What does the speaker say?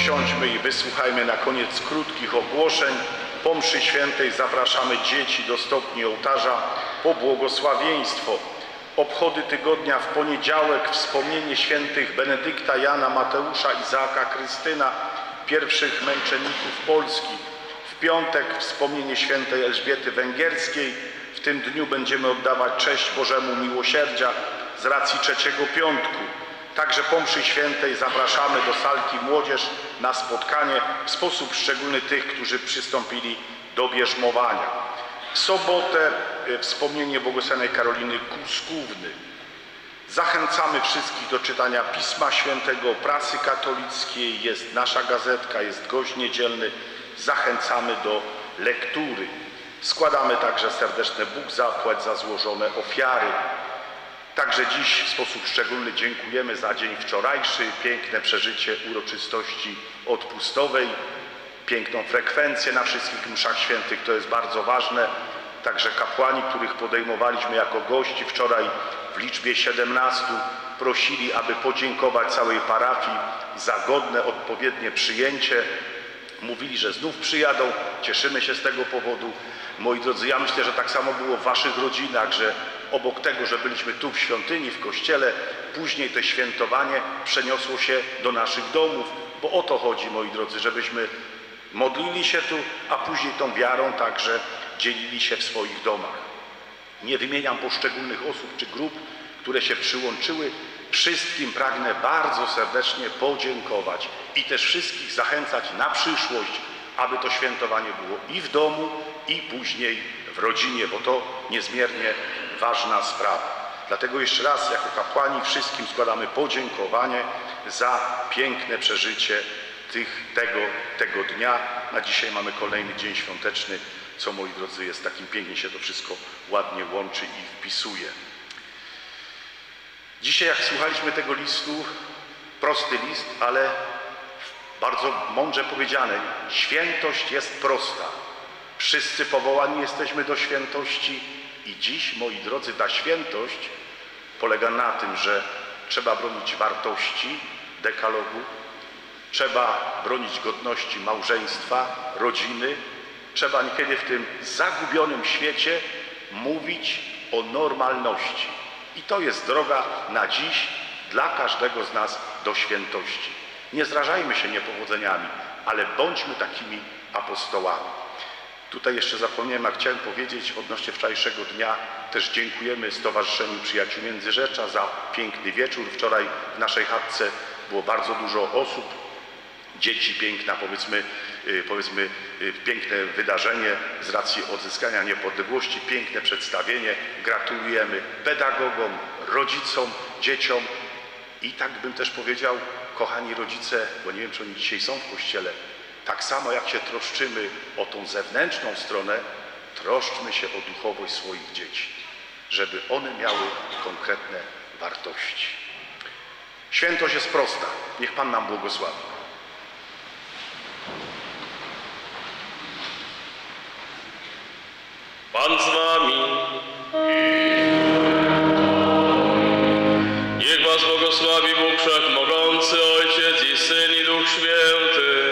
Usiądźmy i wysłuchajmy na koniec krótkich ogłoszeń. Po mszy świętej zapraszamy dzieci do stopni ołtarza po błogosławieństwo. Obchody tygodnia w poniedziałek wspomnienie świętych Benedykta, Jana, Mateusza, Izaaka, Krystyna, pierwszych męczenników Polski. W piątek wspomnienie świętej Elżbiety Węgierskiej. W tym dniu będziemy oddawać cześć Bożemu Miłosierdzia z racji trzeciego piątku. Także po mszy świętej zapraszamy do salki młodzież na spotkanie, w sposób szczególny tych, którzy przystąpili do bierzmowania. W sobotę wspomnienie błogosławionej Karoliny Kuskówny. Zachęcamy wszystkich do czytania Pisma Świętego, prasy katolickiej, jest nasza gazetka, jest Gość Niedzielny. Zachęcamy do lektury. Składamy także serdeczne Bóg zapłać za złożone ofiary. Także dziś w sposób szczególny dziękujemy za dzień wczorajszy, piękne przeżycie uroczystości odpustowej, piękną frekwencję na wszystkich mszach świętych, to jest bardzo ważne. Także kapłani, których podejmowaliśmy jako gości wczoraj w liczbie 17, prosili, aby podziękować całej parafii za godne, odpowiednie przyjęcie. Mówili, że znów przyjadą, cieszymy się z tego powodu. Moi drodzy, ja myślę, że tak samo było w waszych rodzinach, że obok tego, że byliśmy tu w świątyni, w kościele, później to świętowanie przeniosło się do naszych domów, bo o to chodzi, moi drodzy, żebyśmy modlili się tu, a później tą wiarą także dzielili się w swoich domach. Nie wymieniam poszczególnych osób czy grup, które się przyłączyły. Wszystkim pragnę bardzo serdecznie podziękować i też wszystkich zachęcać na przyszłość, aby to świętowanie było i w domu, i później w rodzinie, bo to niezmiernie ważna sprawa. Dlatego jeszcze raz jako kapłani wszystkim składamy podziękowanie za piękne przeżycie tego dnia. Na dzisiaj mamy kolejny dzień świąteczny, co, moi drodzy, jest takim pięknie się to wszystko ładnie łączy i wpisuje. Dzisiaj, jak słuchaliśmy tego listu, prosty list, ale bardzo mądrze powiedziane, świętość jest prosta. Wszyscy powołani jesteśmy do świętości i dziś, moi drodzy, ta świętość polega na tym, że trzeba bronić wartości dekalogu, trzeba bronić godności małżeństwa, rodziny, trzeba niekiedy w tym zagubionym świecie mówić o normalności. I to jest droga na dziś dla każdego z nas do świętości. Nie zrażajmy się niepowodzeniami, ale bądźmy takimi apostołami. Tutaj jeszcze zapomniałem, a chciałem powiedzieć odnośnie wczorajszego dnia, też dziękujemy Stowarzyszeniu Przyjaciół Międzyrzecza za piękny wieczór. Wczoraj w naszej chatce było bardzo dużo osób, dzieci, piękna, powiedzmy piękne wydarzenie z racji odzyskania niepodległości, piękne przedstawienie. Gratulujemy pedagogom, rodzicom, dzieciom i tak bym też powiedział, kochani rodzice, bo nie wiem, czy oni dzisiaj są w kościele, tak samo jak się troszczymy o tą zewnętrzną stronę, troszczmy się o duchowość swoich dzieci, żeby one miały konkretne wartości. Świętość jest prosta. Niech Pan nam błogosławi. Pan z wami. Niech was błogosławi Bóg Wszechmogący, Ojciec i Syn i Duch Święty.